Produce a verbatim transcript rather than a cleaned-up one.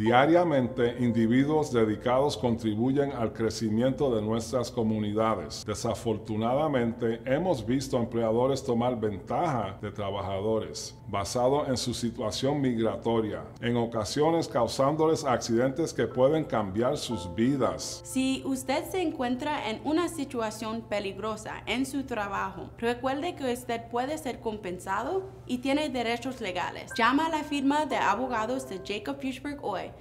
Diariamente, individuos dedicados contribuyen al crecimiento de nuestras comunidades. Desafortunadamente, hemos visto empleadores tomar ventaja de trabajadores, basado en su situación migratoria, en ocasiones causándoles accidentes que pueden cambiar sus vidas. Si usted se encuentra en una situación peligrosa en su trabajo, recuerde que usted puede ser compensado y tiene derechos legales. Llama a la firma de abogados de Jacob Fishberg hoy